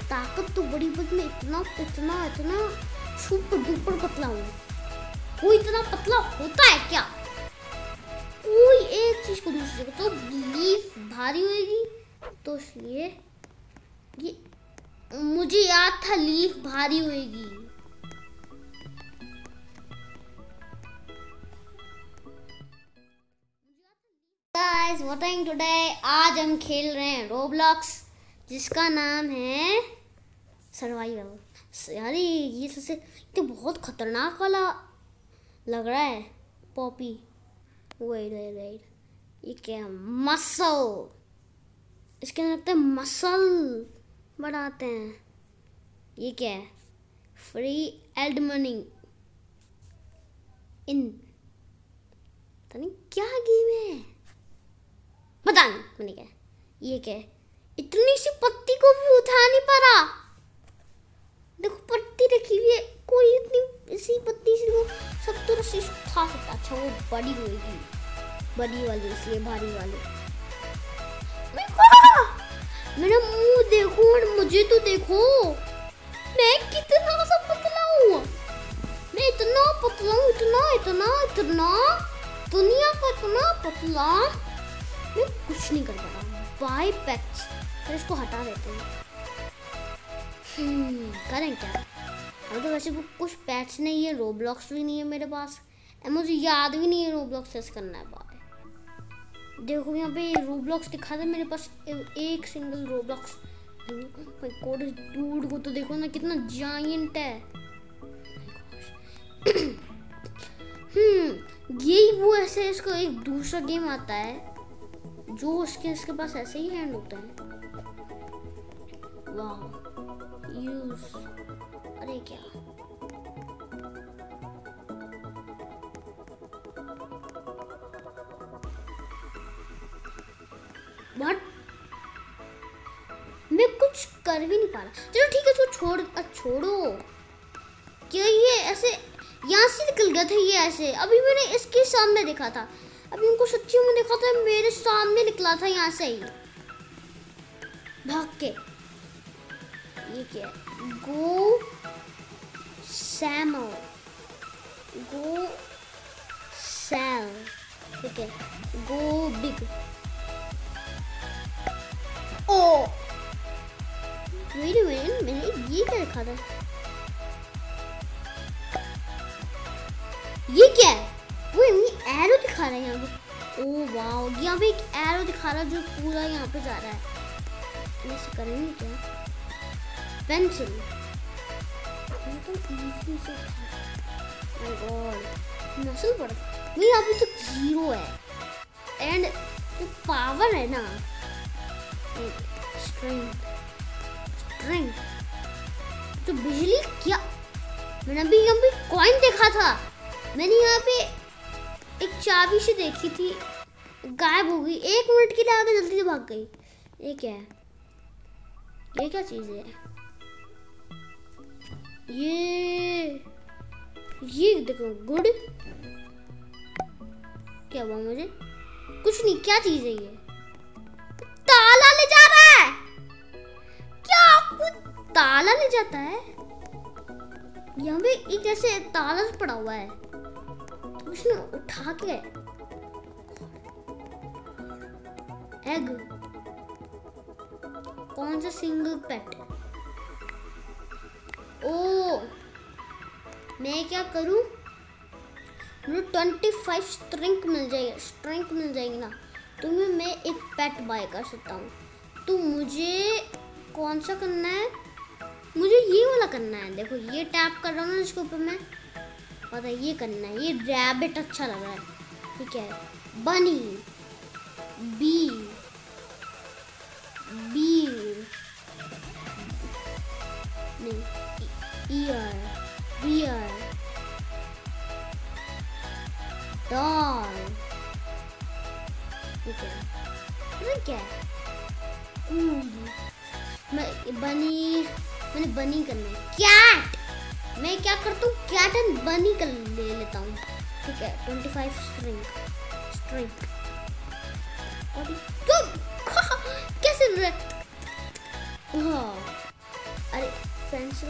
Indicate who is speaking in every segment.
Speaker 1: ताकत तो बड़ी, बट मैं इतना इतना इतना सुपर डुपर पतला हूँ। कोई इतना पतला होता है क्या? कोई एक चीज को दूसरी जगह तो लीफ भारी होगी, तो इसलिए ये मुझे याद था लीफ भारी होगी। गाइस व्हाट आर टुडे, आज हम खेल रहे हैं रोब्लॉक्स, जिसका नाम है सर्वाइवल। यार ये सबसे तो बहुत खतरनाक वाला लग रहा है। पॉपी, वेट वेट वेट, ये क्या है? मसल, इसके अंदर लगता है मसल बढ़ाते हैं। ये क्या है? फ्री एड मनी इन, पता नहीं क्या गेम है, पता नहीं मैंने क्या। ये क्या है? इतनी सी पत्ती को भी उठा नहीं पा रहा। देखो पत्ती रखी हुई है, कोई इतनी इसी पत्ती से वो सब तो रस्सी से उठा सकता। अच्छा वो बड़ी होगी, बड़ी वाली इसलिए भारी वाली। मेरा मुंह देखो और मुझे तो देखो, मैं कितना सा पतला हूँ। मैं इतना पतला हूँ, इतना इतना इतना, दुनिया का इतना पतला, मैं कुछ नहीं कर पा रहा। बाय पैक्स, फिर इसको हटा देते हैं। करें क्या? अब तो वैसे कुछ पैच नहीं है, रोब्लॉक्स भी नहीं है मेरे पास, मुझे याद भी नहीं है रोब्लॉक्स कैसे करना है। बाय देखो यहाँ पे रोब्लॉक्स दिखा दे, मेरे पास एक सिंगल रोब्लॉक्स। कोड डूड को तो देखो ना कितना जायंट है। यही वो ऐसे इसका एक दूसरा गेम आता है जो उसके पास ऐसे ही हैंड होता है। वाह यूज, अरे क्या व्हाट, मैं कुछ कर भी नहीं पा रहा। चलो ठीक है, तो छोड़ो। क्या ये ऐसे यहाँ से निकल गया था? ये ऐसे अभी मैंने इसके सामने देखा था, अभी उनको सच्ची में देखा था, मेरे सामने निकला था यहाँ से ही भाग के। ये क्या है? गो सैमल, गो सैल, ठीक है, go big. Oh wait wait, मैंने ये क्या लिखा था? ये क्या है? वो एरो दिखा रहा है यहाँ पे। ओ वाह, यहाँ पे एक एरो दिखा रहा है जो पूरा यहाँ पे जा रहा है। ऐसे करेंगे क्या? पेंसिल, तो इजी से माय गॉड, मसल पड़ नहीं, अभी तो 0 है। एंड जो पावर है ना, स्ट्रेंथ तो बिजली क्या, मैंने अभी यहाँ पे कॉइन देखा था, मैंने यहाँ पे एक चाबी से देखी थी, गायब हो गई। 1 मिनट के लिए आगे जल्दी से भाग गई। ये क्या है? ये क्या चीज है? ये देखो गुड, क्या हुआ मुझे? कुछ नहीं, क्या चीज है ये? ताला ले जा रहा है क्या? कुछ ताला ले जाता है यहाँ पे, एक ऐसे ताला पड़ा हुआ है, उसने उठा के। एग, कौन सा सिंगल पेट? ओ मैं क्या करूं? मुझे 25 स्ट्रेंथ मिल जाएगी ना, तो मैं एक पेट बाय कर सकता हूँ। तो मुझे कौन सा करना है? मुझे ये वाला करना है। देखो ये टैप कर रहा हूँ ना इसके ऊपर मैं, पता है ये करना है। ये रैबिट अच्छा लग रहा है, ठीक है। बनी, बी, नहीं, ईयर, बियर, डॉल, ठीक है। क्या है? मैंने बनी करना है। कैट, मैं क्या करता हूँ, कैट एंड बनी कर ले लेता हूँ, ठीक है। 25 स्ट्रिंग कैसे? हाँ पेंसिल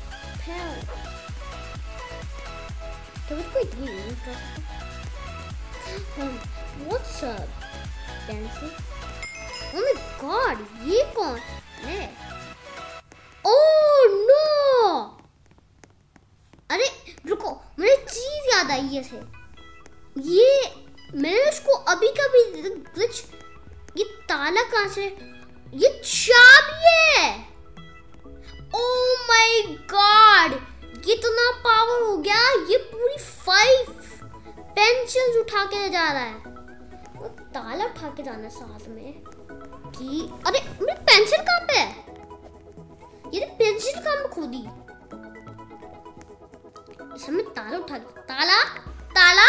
Speaker 1: क्या मुझको इतनी what's up pencil? Oh my god, ये कौन है? ओह नो, अरे रुको, मुझे चीज याद आई है। ये मैंने उसको अभी कभी ग्लिच, ये ताला कहाँ से? ये चाबी है। ओह माय गॉड, ये इतना पावर हो गया, ये पूरी 5 पेंसिल्स उठा के जा रहा है। वो ताला उठा के जाना साथ में कि अरे मेरी पेंसिल कहाँ पे है? ये पेंसिल कहाँ पे खो दी? इसमें ताला उठा के, ताला ताला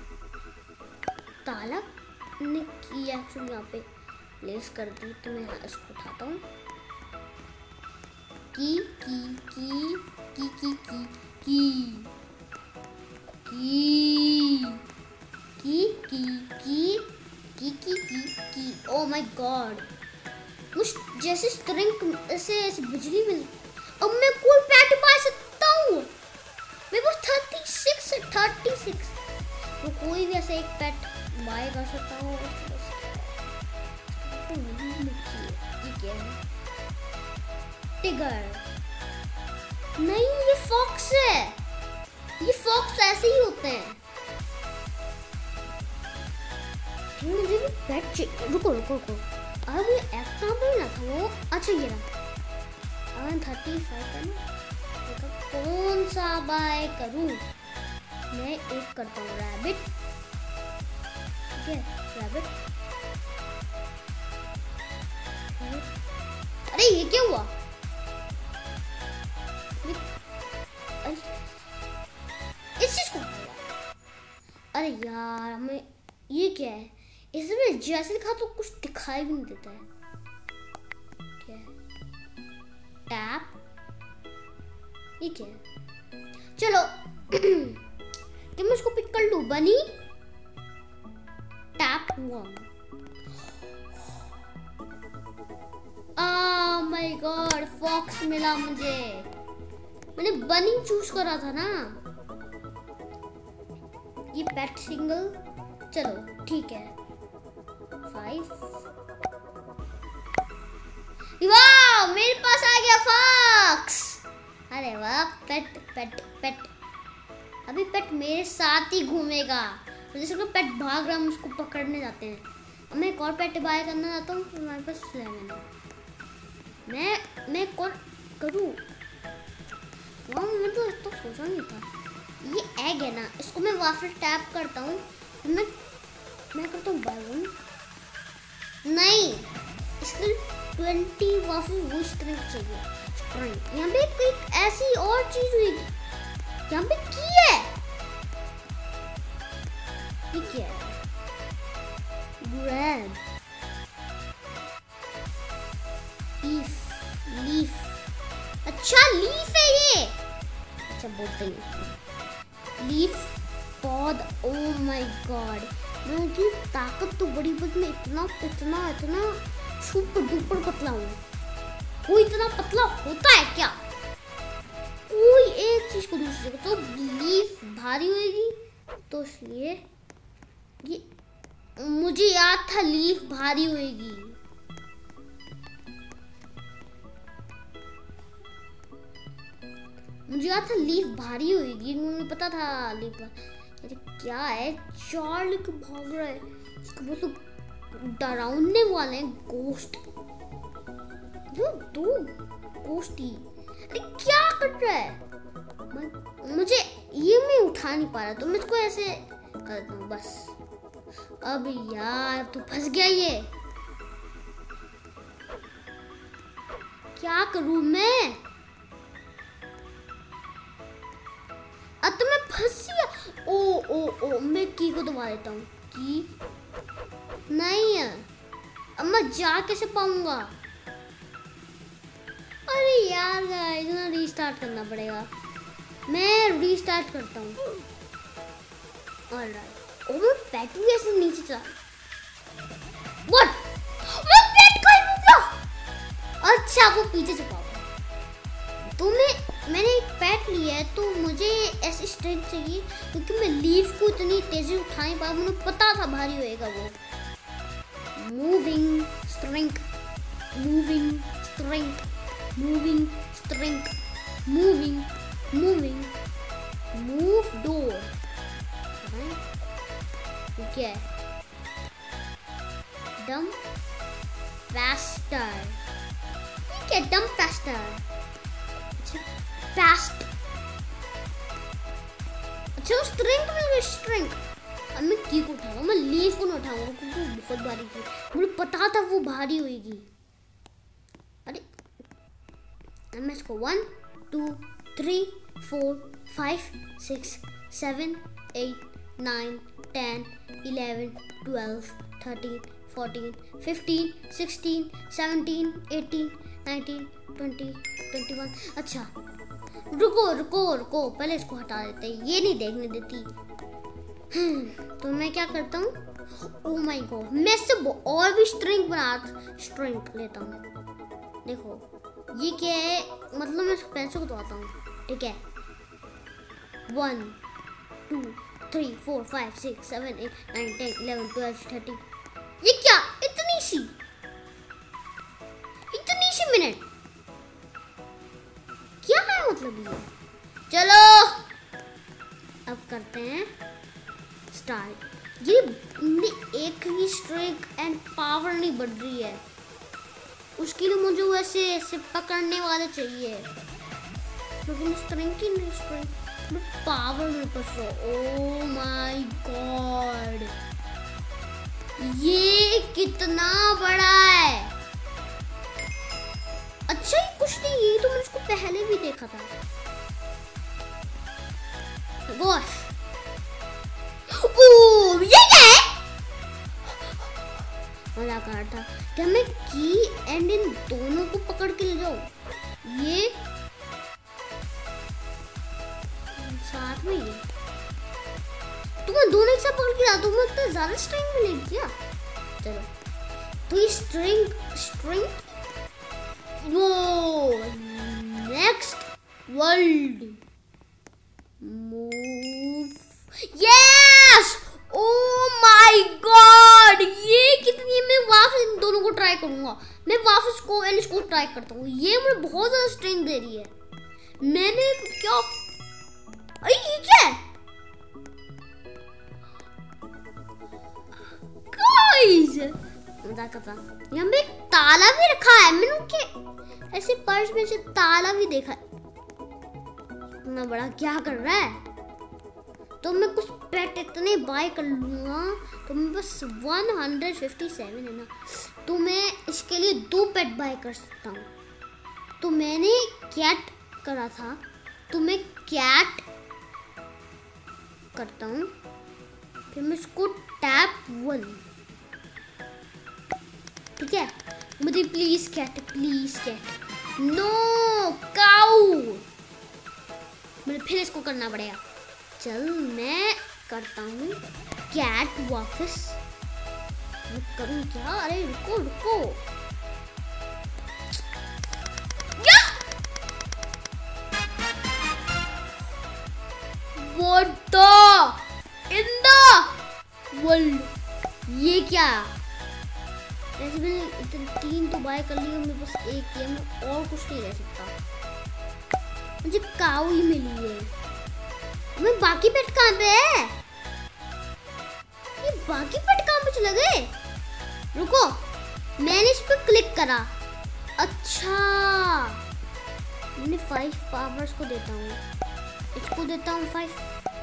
Speaker 1: ताला ने की एक्चुअली यहाँ पे प्लेस कर दी, तो मैं इसको उठाता हूँ। की की की की की की की की की की की की की ओह माय गॉड, मुझ जैसे स्ट्रिंग ऐसे बिजली मिल। अब मैं कोई पेट पा सकता हूँ। मेरे पास 36 तो कोई भी ऐसे एक पेट बाय कर सकता हूँ। ये क्या है? टिगर नहीं, ये फॉक्स है। ये फॉक्स ऐसे ही होते हैं। मुझे भी पेट चाहिए। रुको रुको रुको, अब ये एक्टर ना था वो। अच्छा ये रहा 35 है ना, तो कौन सा बाय करूं? मैं एक करता हूँ रैबिट। ठीक है रैबिट। अरे ये क्या हुआ? इस चीज को, अरे यार हमें ये क्या है? इसमें जैसे लिखा तो कुछ दिखाई भी नहीं देता है। क्या है? टैप, ये क्या है? चलो कि मैं इसको पिक कर लूं। Bunny tap 1। Oh my god, fox मिला मुझे। मैंने बनी चूज करा था ना। ये पेट सिंगल, चलो ठीक है 5। वाह, मेरे पास आ गया फॉक्स। अरे वाह, पेट पेट पेट। अभी पेट मेरे साथ ही घूमेगा। जैसे कोई पेट भाग रहा है, हम उसको पकड़ने जाते हैं। अब मैं एक और पेट बाय करना चाहता हूँ। हमारे पास लेमन है। मैं कौन करूँ? वाह, मैं तो इतना सोचा नहीं था। ये एग है ना, इसको मैं वापस टैप करता हूँ। मैं करता हूँ बाय 1। नहीं, इसके 20 वापस वो स्ट्रिंग चाहिए। स्ट्रिंग यहाँ पे कोई ऐसी और चीज हुई। यहाँ पे की है। ये क्या है? Grab leaf. अच्छा लीफ है ये। अच्छा बोलते हैं लीफ पौध। ओह माय गॉड, मैं की ताकत तो बड़ी, बट मैं इतना इतना इतना सुपर डुपर पतला हूँ। कोई इतना पतला होता है क्या? कोई एक चीज को दूसरी जगह तो लीफ भारी होगी, तो इसलिए ये मुझे याद था लीफ भारी होगी। मुझे याद था लीफ भारी होगी, मुझे पता था लीफ। अरे क्या है, 4 लिख भाग रहा है। वो तो डरावने वाले हैं, गोश्त। जो 2 गोश्त ही। अरे क्या कर रहा है? मुझे ये मैं उठा नहीं पा रहा, तो मैं इसको ऐसे करता हूँ बस। अब यार तो फंस गया ये। क्या करूं मैं? अब तो मैं फंस गया। ओ मैं की को दबा देता हूँ। की नहीं है, अब मैं जा कैसे पाऊंगा? अरे यार इतना रीस्टार्ट करना पड़ेगा। मैं रीस्टार्ट करता हूँ। ऑलराइट। ओ मैं पेट भी ऐसे नीचे चला। व्हाट? मैं पेट कहीं नहीं था। अच्छा वो पीछे छुपा हुआ। तो मैं है तो मुझे ऐसी स्ट्रेंथ चाहिए क्योंकि मैं लीफ को इतनी तेजी उठा नहीं पाया, मुझे पता था भारी होएगा वो। Moving strength, moving strength, moving strength, moving moving move door. क्या है? Dumb faster. क्या डम फास्टर? फास्ट। अच्छा स्ट्रेंथ मिल गई, स्ट्रेंथ। अब मैं की को उठाऊंगा, मैं लीफ को नहीं उठाऊंगा क्योंकि वो बहुत भारी थी, मुझे पता था वो भारी होगी। अरे मैं इसको 1 2 3 4 5 6 7 8 9 10 11 12 13 14 15 16 17 18 19 20 21। अच्छा रुको रुको रुको, पहले इसको हटा देते हैं, ये नहीं देखने देती। तो मैं क्या करता हूँ, ओह माय गॉड, मैं इससे और भी स्ट्रिंग स्ट्रिंग लेता हूँ। देखो ये क्या है, मतलब मैं पैसों को उठाता हूँ, ठीक है। 1 2 3 4 5 6 7 8 9 10 11 12 13। ये क्या इतनी सी मिनट, क्या है मतलब ये? चलो अब करते हैं स्टार्ट। ये एक ही स्ट्रेंथ एंड पावर नहीं बढ़ रही है, उसके लिए मुझे वैसे ऐसे पकड़ने वाले चाहिए, क्योंकि मैं स्ट्रेंथ ही नहीं, स्ट्रेंथ पावर में फंस रहा हूँ। ओह माय गॉड, ये कितना बड़ा है। अच्छा ये कुछ नहीं, ये तो मैंने इसको पहले भी देखा था। गोश, ओह ये क्या है? मजाक आ रहा था। क्या मैं की एंड इन दोनों को पकड़ के ले जाऊं? ये साथ में ये तो मैं दोनों एक साथ पकड़ के लाता हूँ, मैं तो ज्यादा स्ट्रिंग मिलेगी क्या? चलो तो ये स्ट्रिंग वो next world move, yes. Oh my god, ये कितनी, मैं वापस इन दोनों को ट्राई करूंगा, मैं वापस को एंड इसको ट्राई करता हूँ। ये मुझे बहुत ज्यादा स्ट्रेंथ दे रही है। मैंने क्या, अरे ये क्या है गाइस, मजाक करता। यहाँ पे ताला भी रखा है, मैंने के ऐसे पर्स में से ताला भी देखा है। इतना बड़ा क्या कर रहा है? तो मैं कुछ पेट इतने बाय कर लूंगा तो मैं बस 157 है ना, तो मैं इसके लिए 2 पेट बाय कर सकता हूँ। तो मैंने कैट करा था, तो मैं कैट करता हूँ, फिर मैं इसको टैप 1, ठीक है। मुझे प्लीज कैट, नो काऊ, मुझे फिर इसको करना पड़ेगा। चल मैं करता हूँ कैट वापस, मैं करूँ क्या? अरे रुको What the in the world, ये क्या? वैसे मैंने 3 तो बाय कर लिया, मेरे पास 1 है, मैं और कुछ नहीं ले सकता। मुझे काऊ ही मिली है। मैं बाकी पेट कहाँ पे है? ये बाकी पेट कहाँ पे चले गए? रुको, मैंने इस पर क्लिक करा। अच्छा मैंने 5 पावर्स को देता हूँ, इसको देता हूँ 5,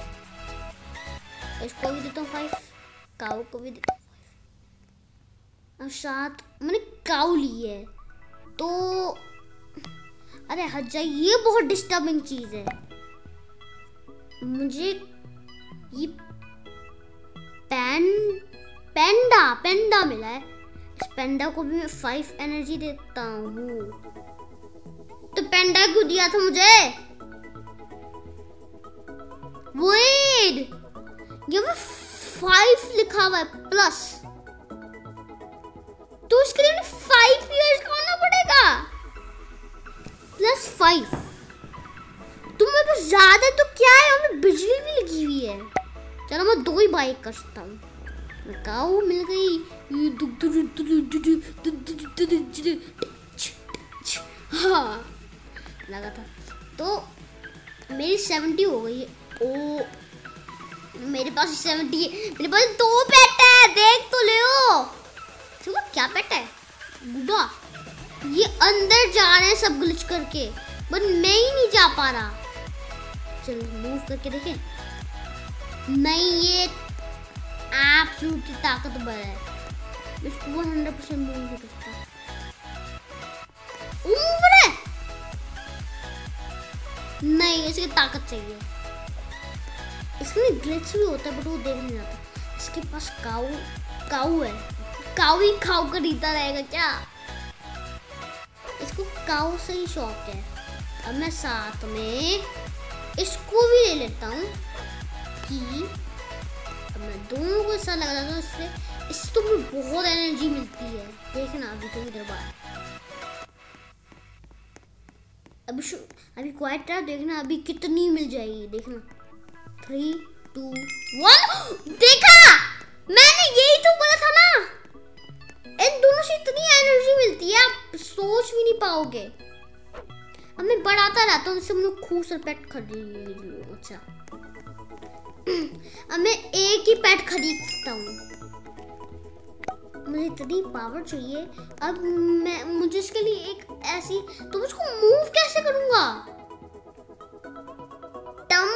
Speaker 1: इसको भी देता हूँ 5, काऊ को भी देता हूँ 5। अब 7 मैंने काऊ ली है तो अरे हट जाइए, ये बहुत डिस्टर्बिंग चीज है। मुझे ये पेंडा मिला है, इस पेंडा को भी मैं 5 एनर्जी देता हूँ। तो पेंडा क्यों दिया था मुझे? वेट, ये 5 लिखा हुआ है प्लस, तो उसके लिए 5 इयर्स का होना पड़ेगा, +5। तो मेरे पास ज्यादा तो क्या है, हमें बिजली भी लगी हुई है। चलो मैं 2 ही बाइक कर सकता हूँ। काऊ मिल गई। हाँ लगा था। तो मेरी 70 हो गई है। ओ मेरे पास 70 है। मेरे पास 2 पेट है, देख तो ले। देखो क्या पेट है बुढ़ा। ये अंदर जा रहे हैं सब ग्लिच करके, बट मैं ही नहीं जा पा रहा। चलो मूव करके देखें। नहीं ये एब्सोल्युटली ताकतवर है। इसको 100% मूव नहीं करता। ऊपर है नहीं, इसकी ताकत चाहिए। इसमें ग्लिच भी होता है बट वो देख नहीं जाता। इसके पास काऊ है। काऊ ही खाऊ खरीदता रहेगा क्या? इसको काऊ से ही शौक है। अब मैं साथ में इसको भी ले लेता हूँ कि अब मैं दोनों को ऐसा लगा था। इससे तो मुझे बहुत एनर्जी मिलती है। देखना अभी तो इधर बाहर अभी क्वाइट रहा। देखना अभी कितनी मिल जाएगी। देखना 3 2 1। देखा मैंने यही तो बोला था ना, इन दोनों से इतनी एनर्जी मिलती है आप सोच भी नहीं पाओगे। अब मैं बढ़ाता रहता हूँ, इससे मुझे खूब सारे पेट खरीद लूँ। अच्छा अब मैं एक ही पेट खरीद सकता हूँ। मुझे इतनी पावर चाहिए। अब मुझे इसके लिए एक ऐसी, तो उसको मूव कैसे करूँगा? टम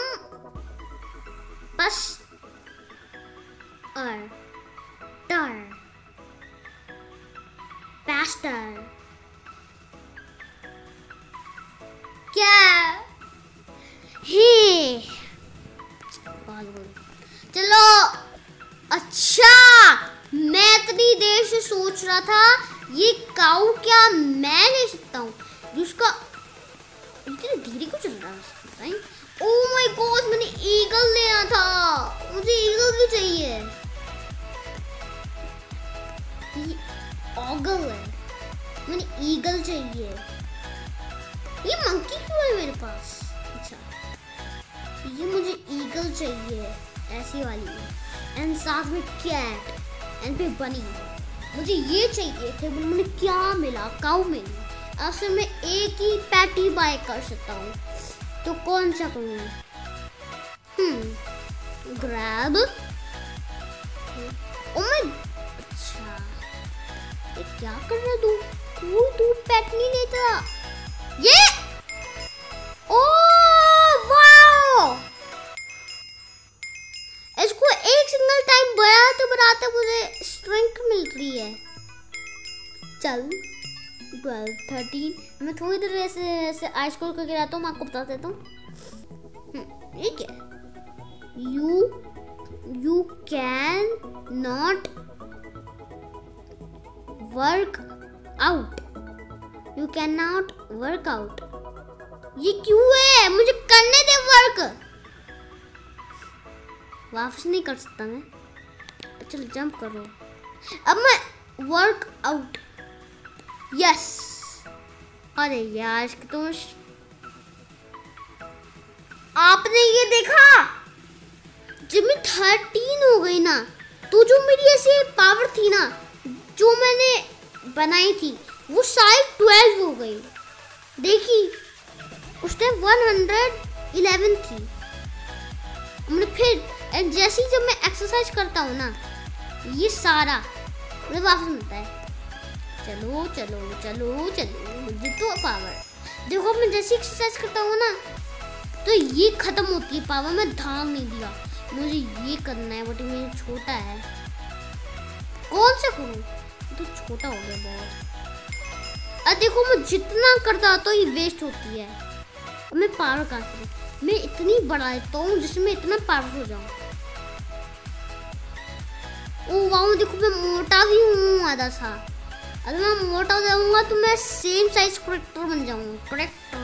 Speaker 1: बस और टर पास्टर क्या हे चलो। अच्छा मैं इतनी देर से सोच रहा था ये काऊ क्या मैं ले सकता हूँ जिसका इतनी धीरे क्यों चल रहा है? ओह माय गॉड मैंने ईगल लेना था। मुझे ईगल भी चाहिए। ये ऑगल है, मैंने ईगल चाहिए। ये मंकी क्यों है मेरे पास? अच्छा ये मुझे ईगल चाहिए ऐसी वाली, एंड साथ में कैट एंड फिर बनी। मुझे ये चाहिए थे, मुझे क्या मिला? काऊ मिली। अब से मैं एक ही पैटी बाय कर सकता हूँ, तो कौन सा करूँ? ग्रैब। अच्छा ये क्या कर रहा तू? तू पेट नहीं लेता ये? ओह वाओ, इसको एक सिंगल टाइम बढ़ाते मुझे स्ट्रेंथ मिल रही है। चल 12 13 मैं थोड़ी देर ऐसे आइस कोल करके रहता हूँ, मैं आपको बता देता हूँ। ठीक है, you can not work out. You can not work out. ये क्यों है? मुझे करने दे वर्क। वापस नहीं कर सकता मैं। चल जंप करो। अब मैं वर्क आउट। यस। अरे यार इसके तो आपने ये देखा जब मैं 13 हो गई ना, तो जो मेरी ऐसी पावर थी ना जो मैंने बनाई थी वो सारी 12 हो गई। देखी उस टाइम 111 थी। मैंने फिर जैसे ही जब मैं एक्सरसाइज करता हूँ ना ये सारा मुझे वापस मिलता है। चलो चलो चलो चलो मुझे तो पावर देखो, मैं जैसे एक्सरसाइज करता हूँ ना तो ये खत्म होती है पावर। मैं ध्यान नहीं दिया, मुझे ये करना है बट मेरा छोटा है। कौन सा करूँ? तो छोटा हो गया बहुत। अब देखो मैं जितना करता तो ये वेस्ट होती है। अब मैं पावर कहाँ से? मैं इतनी बढ़ा देता हूँ जिसमें इतना पावर हो जाऊँ। ओ वाह देखो मैं मोटा भी हूँ आधा सा। अगर मैं मोटा हो जाऊंगा तो मैं सेम साइज करेक्टर बन जाऊंगा। करेक्टर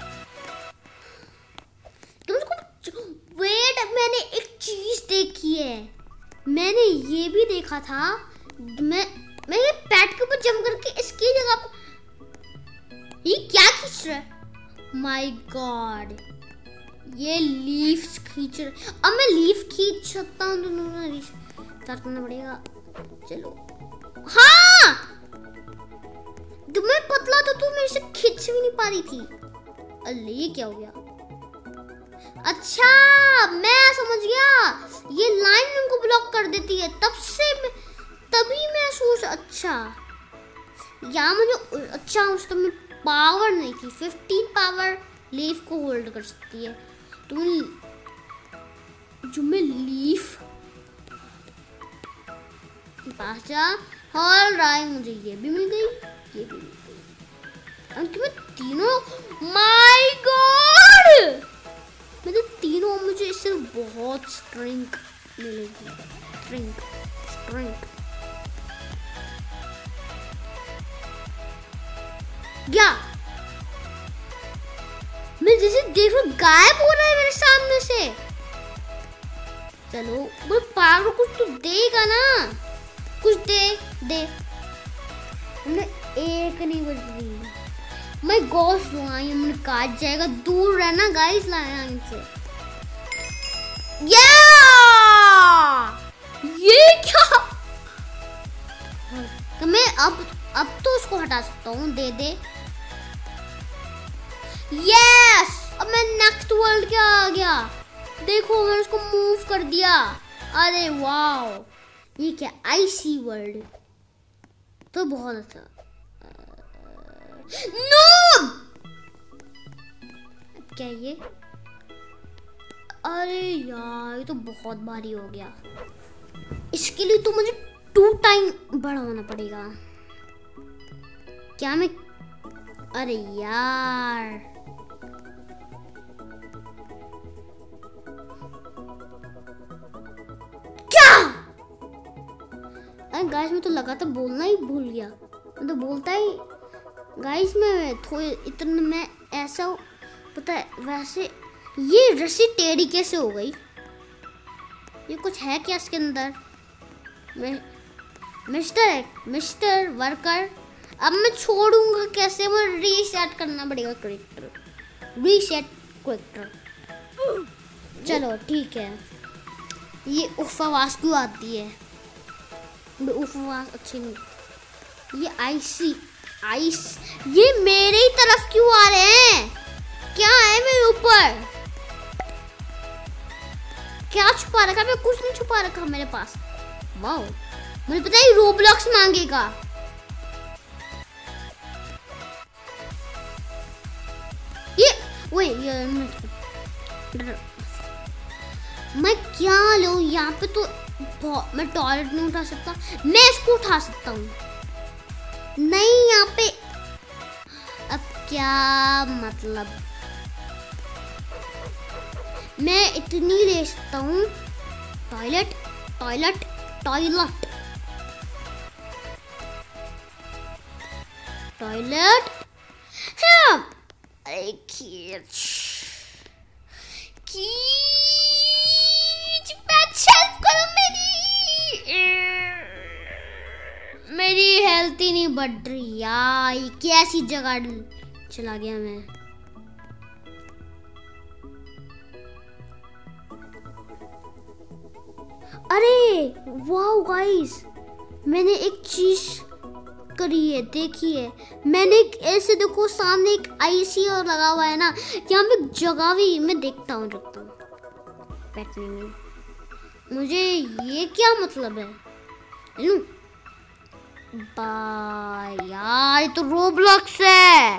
Speaker 1: वेट, मैंने एक चीज देखी है। मैंने ये भी देखा था, मैं ये पैट के ऊपर जंप करके इसकी जगह पर ये क्या खींच रहा है? माय गॉड ये लीव्स खींच रहे। अब मैं लीफ खींच सकता हूँ तो स्टार्ट करना पड़ेगा। चलो हाँ, तुम्हें पतला तो तू मेरे से खींच भी नहीं पा रही थी। अरे ये क्या हो गया? अच्छा मैं समझ गया, ये लाइन उनको ब्लॉक कर देती है, तभी मैं सोच। अच्छा यहाँ मुझे अच्छा उस तो में पावर नहीं थी। 15 पावर लीफ को होल्ड कर सकती है। तो जो मैं लीफ पास जा हॉल रहा है, मुझे ये भी मिल गई, ये भी मिल गई। अंत में तीनों, माय गॉड, मैं तो तीनों, मुझे इससे बहुत स्ट्रेंथ मिलेगी। स्ट्रेंथ क्या? मैं जैसे देख रहा हूँ गायब हो रहा है मेरे सामने से। चलो वो पागल, कुछ तो देगा ना, कुछ दे। हमने एक नहीं बज रही। मैं गॉस दूंगा, ये मुझे काट जाएगा। दूर रहना गाइस लाइन से। ये क्या? तो मैं अब तो उसको हटा सकता हूँ। दे। यस, अब मैं नेक्स्ट वर्ल्ड क्या आ गया। देखो मैंने उसको मूव कर दिया। अरे वाओ, ये क्या आईसी वर्ल्ड, तो बहुत अच्छा। नो, क्या ये? अरे यार ये तो बहुत भारी हो गया। इसके लिए तो मुझे 2 टाइम बड़ा होना पड़ेगा। क्या मैं, अरे यार गाइस, मैं तो लगातार बोलना ही भूल गया। मैं तो बोलता ही गाइस, मैं थोड़ी इतना मैं ऐसा पता है। वैसे ये रस्सी टेढ़ी कैसे हो गई? ये कुछ है क्या इसके अंदर? मिस्टर वर्कर, अब मैं छोड़ूंगा कैसे? मैं रीसेट करना पड़ेगा कैरेक्टर। Reset character. चलो ठीक है। ये उफ आवाज क्यों आती है? आवाज अच्छी नहीं। ये आइस ये मेरे ही तरफ क्यों आ रहे हैं? क्या है मेरे ऊपर? क्या छुपा रखा? मैं कुछ नहीं छुपा रखा मेरे पास। वाओ, मुझे पता है रोब्लॉक्स मांगेगा। मैं क्या लूं? यहाँ पे तो मैं टॉयलेट नहीं उठा सकता। मैं इसको उठा सकता हूँ। नहीं यहाँ पे, अब क्या मतलब? मैं इतनी ले सकता हूँ। Toilet toilet toilet toilet. अरे मेरी हेल्थ ही नहीं बढ़ रही यार। ये कैसी जगह चला गया मैं? अरे वाओ गाइस, मैंने एक चीज करी है, देखिए। मैंने ऐसे देखो सामने एक आईसी और लगा हुआ है ना, यहाँ पे जगह भी मैं देखता हूँ, रखता हूँ बैठने में। मुझे ये क्या मतलब है? यार ये तो रोब्लॉक्स है।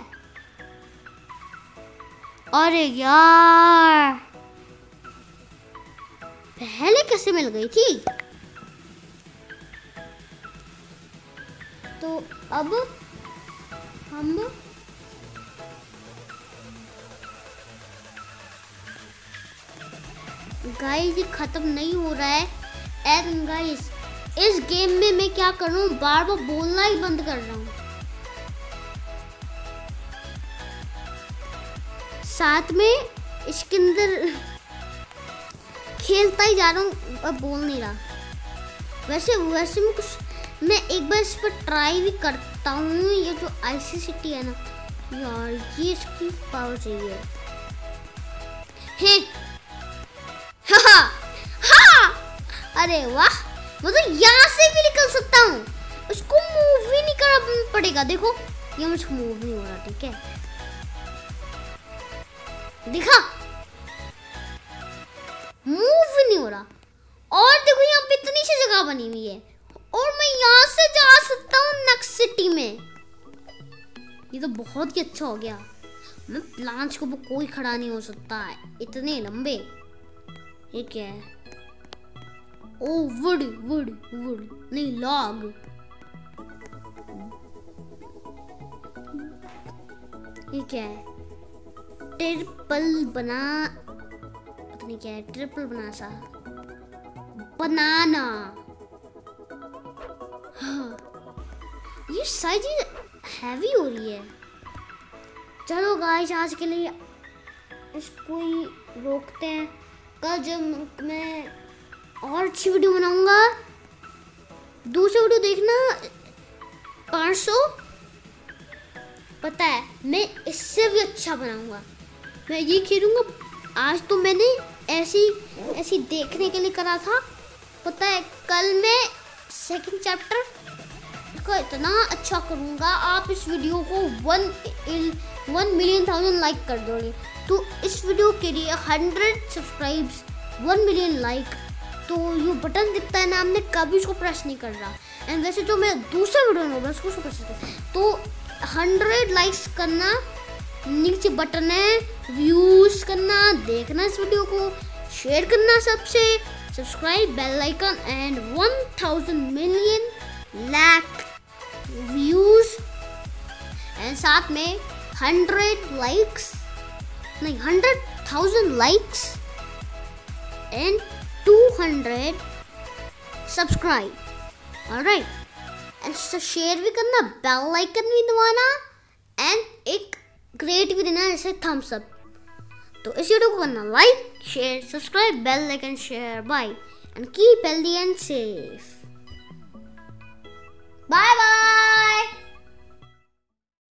Speaker 1: अरे यार पहले कैसे मिल गई थी? तो अब हम गाइस, ये खत्म नहीं हो रहा है। एंड गाइस, इस गेम में मैं क्या कर रहा हूँ, बार बार बोलना ही बंद कर रहा हूँ। साथ में इसके अंदर खेलता ही जा रहा हूँ, अब बोल नहीं रहा। वैसे मैं एक बार इस पर ट्राई भी करता हूँ। ये जो आईसी सिटी है ना यार, ये इसकी पावर चाहिए। हैं। हाँ हाँ, अरे वाह, मतलब यहाँ से भी निकल सकता हूँ। उसको मूव ही नहीं करना पड़ेगा। देखो ये मुझको मूव नहीं हो रहा, ठीक है, दिखा, मूव नहीं हो रहा। और देखो यहाँ पे इतनी सी जगह बनी हुई है और मैं यहाँ से जा सकता हूँ नेक्स्ट सिटी में। ये तो बहुत ही अच्छा हो गया। मैं प्लांट्स को कोई खड़ा नहीं हो सकता है, इतने लंबे। ये क्या है? ओ वुड वुड वुड नहीं, लॉग। ये क्या है? ट्रिपल बना, पता नहीं क्या है, ट्रिपल बना सा बनाना। हाँ, ये शायद ये हैवी हो रही है। चलो गाइस, आज के लिए इसको ही रोकते हैं। कल जब मैं और अच्छी वीडियो बनाऊंगा, दूसरी वीडियो देखना 500, पता है मैं इससे भी अच्छा बनाऊंगा। मैं ये खेलूंगा। आज तो मैंने ऐसी देखने के लिए करा था, पता है कल मैं सेकंड चैप्टर को इतना अच्छा करूंगा। आप इस वीडियो को 1 मिलियन लाइक कर दोगे। तो इस वीडियो के लिए 100 सब्सक्राइब्स, 1 मिलियन लाइक, तो ये बटन दिखता है ना, हमने कभी उसको प्रेस नहीं कर रहा। एंड वैसे जो मेरा दूसरा वीडियो होगा उसको प्रेस करते, तो 100 लाइक्स करना, नीचे बटन है व्यूज करना, देखना इस वीडियो को, शेयर करना सबसे, subscribe, bell icon and 1000 million lakh views and साथ में 100 लाइक्स नहीं 100,000 likes and 200 subscribe. Alright, and share भी करना, बेल आइकन भी दबाना एंड एक ग्रेट भी देना, जैसे थम्स अप। तो इस वीडियो को करना like, share, subscribe, bell icon, share, bye and keep healthy and safe. Bye bye.